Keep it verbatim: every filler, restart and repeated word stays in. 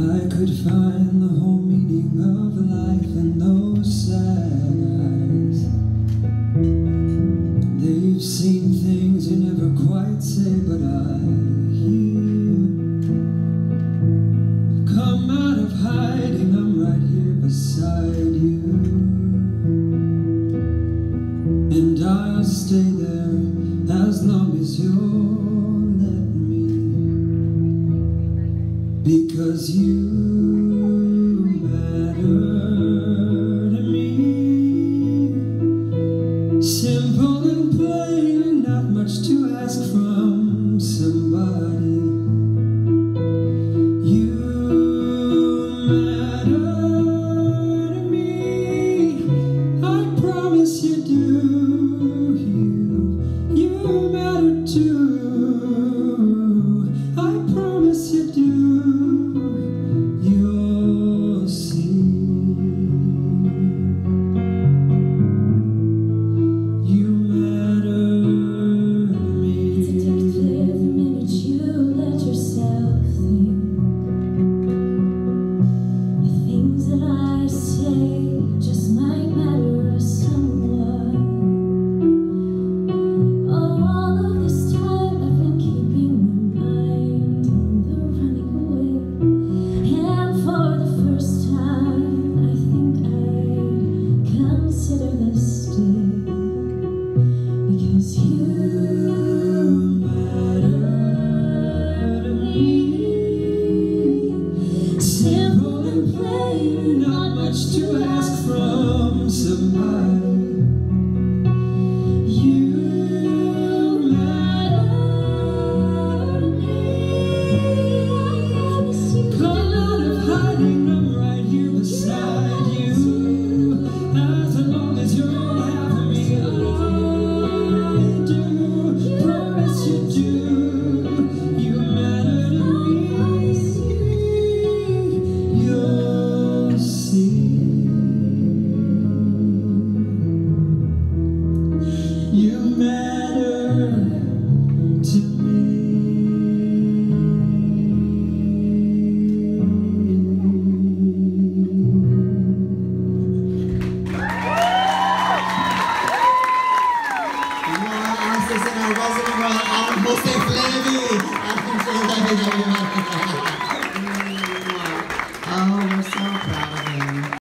I could find the whole meaning of life in those sad eyes. They've seen things you never quite say, but I hear. Come out of hiding, I'm right here beside you. And I'll stay there as long as you'll let me, because you matter to me. Simple and plain, not much to ask from somebody. You matter to me, I promise you do. You matter too, I promise you do. You'll see. You matter to me. It's addictive the minute you let yourself think. The things that I say just might matter to someone. All of this time I've been keeping my mind on the running away, and for the first time I think I consider this stay, because you Matter to me. Simple and plain, not much to ask from somebody. You matter to me. Come out of hiding, I'm right here beside you. As long as you're having me, I do. Promise you do. You matter to me. You'll see. You matter to me. Osnes and our resident royal Adam Jose Levy. Adam Jose Levy.